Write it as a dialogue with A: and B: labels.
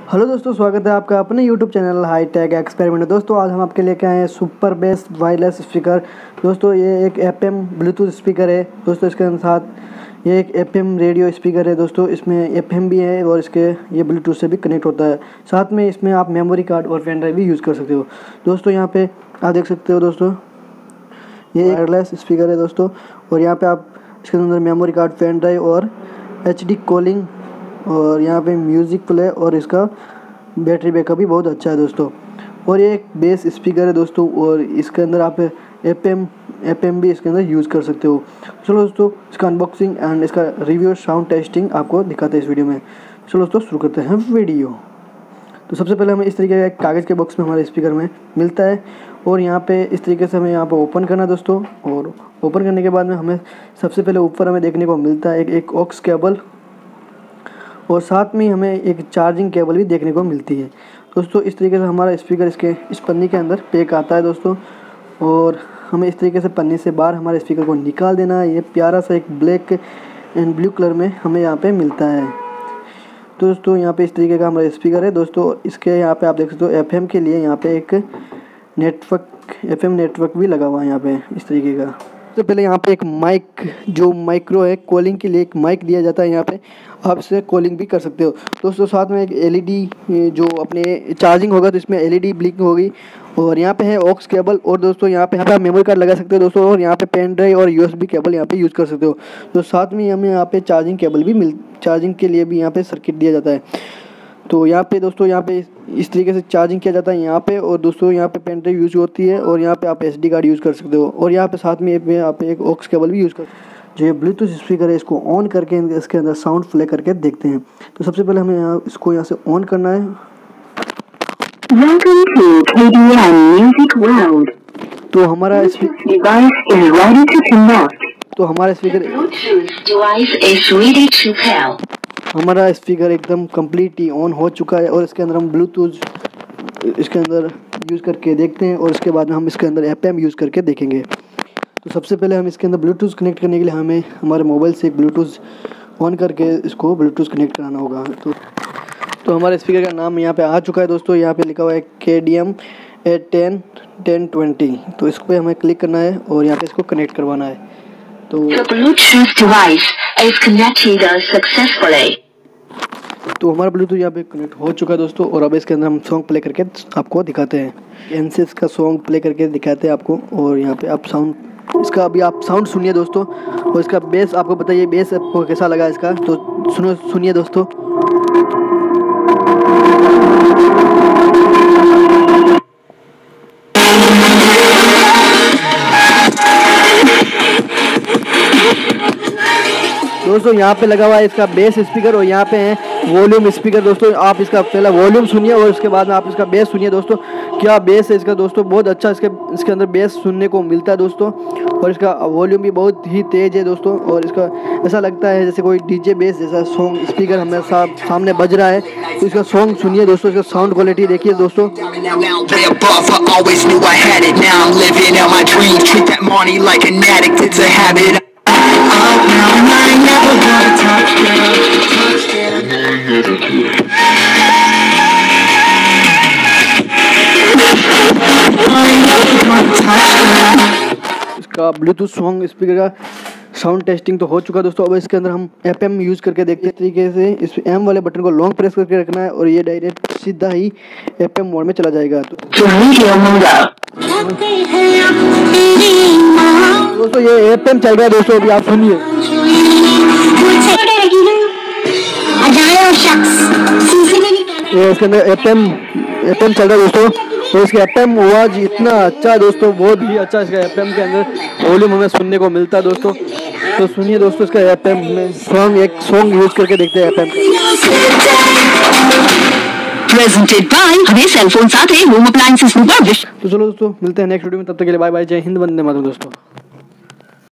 A: Hello दोस्तों, स्वागत है आपका अपने YouTube channel high tech experiment. दोस्तों आज हम आपके लेके आए हैं सुपर बेस वायरलेस स्पीकर। दोस्तों ये एक एफएम ब्लूटूथ स्पीकर है। दोस्तों इसके साथ ये एक एफएम रेडियो स्पीकर है। दोस्तों इसमें एफएम भी है और इसके ये ब्लूटूथ से भी कनेक्ट होता है। साथ में इसमें आप मेमोरी कार्ड और पेन ड्राइव भी यूज़ कर सकते हो। दोस्तों यहाँ पे आप देख सकते हो दोस्तों, ये वायरलेस स्पीकर है दोस्तों। और यहाँ पे आप इसके अंदर मेमोरी कार्ड, पेन ड्राइव और HD कॉलिंग और यहाँ पे म्यूज़िक प्ले और इसका बैटरी बैकअप भी बहुत अच्छा है दोस्तों। और ये एक बेस स्पीकर है दोस्तों और इसके अंदर आप एफएम भी इसके अंदर यूज़ कर सकते हो। चलो दोस्तों इसका अनबॉक्सिंग एंड इसका रिव्यू साउंड टेस्टिंग आपको दिखाते हैं इस वीडियो में। चलो दोस्तों शुरू करते हैं वीडियो। तो सबसे पहले हमें इस तरीके का एक कागज़ के बॉक्स में हमारे स्पीकर में मिलता है और यहाँ पे इस तरीके से हमें यहाँ पे ओपन करना है दोस्तों। और ओपन करने के बाद में हमें सबसे पहले ऊपर हमें देखने को मिलता है एक ऑक्स केबल और साथ में हमें एक चार्जिंग केबल भी देखने को मिलती है दोस्तों। इस तरीके से हमारा स्पीकर इस पन्नी के अंदर पैक आता है दोस्तों। और हमें इस तरीके से पन्नी से बाहर हमारे स्पीकर को निकाल देना है। ये प्यारा सा एक ब्लैक एंड ब्लू कलर में हमें यहाँ पे मिलता है। तो दोस्तों यहाँ पे इस तरीके का हमारा स्पीकर है दोस्तों। इसके यहाँ पे आप देख सकते हो एफएम के लिए यहाँ पे एक एफएम नेटवर्क भी लगा हुआ है यहाँ पे इस तरीके का। सबसे पहले यहाँ पे एक माइक जो माइक्रो है, कॉलिंग के लिए एक माइक दिया जाता है। यहाँ पे आप इससे कॉलिंग भी कर सकते हो दोस्तों। साथ में एक LED जो अपने चार्जिंग होगा तो इसमें LED ब्लिंक होगी। और यहाँ पे है ऑक्स केबल और दोस्तों यहाँ पे आप मेमोरी कार्ड लगा सकते हो दोस्तों। और यहाँ पे पेन ड्राइव और USB केबल यहाँ पे यूज़ कर सकते हो। तो साथ में हमें यहाँ पे चार्जिंग केबल भी चार्जिंग के लिए भी यहाँ पे सर्किट दिया जाता है। तो यहाँ पे दोस्तों यहाँ पे इस तरीके से चार्जिंग किया जाता है यहाँ पे। और दोस्तों यहाँ पे पेन ड्राइव यूज़ होती है और यहाँ पे आप SD कार्ड यूज़ कर सकते हो। और यहाँ पे साथ में यहाँ पे एक ऑक्स केबल भी यूज़ कर जो ये ब्लूटूथ स्पीकर है इसको ऑन करके इसके अंदर साउंड प्ले करके देखते हैं। तो सबसे पहले हमें इसको यहाँ से ऑन करना है।
B: Welcome to KDM Music World.
A: तो हमारा
B: Device is ready to connect.
A: तो हमारा speaker
B: Bluetooth device is ready to pair.
A: हमारा स्पीकर एकदम कम्प्लीटली ऑन हो चुका है। और इसके अंदर हम ब्लूटूथ इसके अंदर यूज़ करके देखते हैं और इसके बाद हम इसके अंदर FM यूज़ करके देखेंगे। तो सबसे पहले हम इसके अंदर ब्लूटूथ कनेक्ट करने के लिए हमें हमारे मोबाइल से एक ब्लूटूथ ऑन करके इसको ब्लूटूथ कनेक्ट कराना होगा। तो हमारे स्पीकर का नाम यहाँ पे आ चुका है दोस्तों। यहाँ पे लिखा हुआ है KDM A1020। तो इस पर हमें क्लिक करना है और यहाँ पे इसको कनेक्ट करवाना है। तो
B: The Bluetooth device is connected successfully.
A: तो हमारा ब्लूटूथ यहाँ पे कनेक्ट हो चुका है दोस्तों। और अब इसके अंदर हम सॉन्ग प्ले करके आपको दिखाते हैं। एनसिस का सॉन्ग प्ले करके दिखाते हैं आपको। और यहाँ पे आप साउंड इसका अभी आप साउंड सुनिए दोस्तों। और इसका बेस आपको बताइए, बेस आपको कैसा लगा इसका। तो सुनिए दोस्तों। दोस्तों यहाँ पे लगा हुआ है इसका बेस स्पीकर और यहाँ पे है वॉल्यूम स्पीकर दोस्तों। आप इसका पहला वॉल्यूम सुनिए और उसके बाद में आप इसका बेस सुनिए दोस्तों। क्या बेस है इसका दोस्तों, बहुत अच्छा इसके अंदर बेस सुनने को मिलता है दोस्तों। और इसका वॉल्यूम भी बहुत ही तेज़ है दोस्तों। और इसका ऐसा लगता है जैसे कोई DJ बेस जैसा सॉन्ग स्पीकर हमें सामने बज रहा है। तो इसका सॉन्ग सुनिए दोस्तों, इसका साउंड क्वालिटी देखिए दोस्तों। इसका ब्लूटूथ सॉन्ग स्पीकर का साउंड टेस्टिंग तो हो चुका है दोस्तों। अब इसके अंदर हम FM यूज़ करके देखते हैं। तरीके से इस M वाले बटन को लॉन्ग प्रेस करके रखना है और ये डायरेक्ट सीधा ही FM मोड में चला जाएगा। तो दोस्तों ये FM चल रहा है दोस्तों, अभी आप सुनिए। ये इसके अंदर FM चल रहा है दोस्तों। तो इसका FM आवाज़ इतना अच्छा है दोस्तों, बहुत ही अच्छा इसका FM के अंदर वॉल्यूम हमें सुनने को मिलता है दोस्तों। तो सुनिए दोस्तों इसका FM में एक सॉन्ग यूज़ करके देखते हैं FM।
B: Presented by हमें सेलफोन साथ है होम अप्लायंसेस।
A: तो चलो दोस्तों मिलते हैं नेक्स्ट वीडियो में, तब तक के लिए बाय बाय, जय हिंद, वंदे मातरम दोस्तों।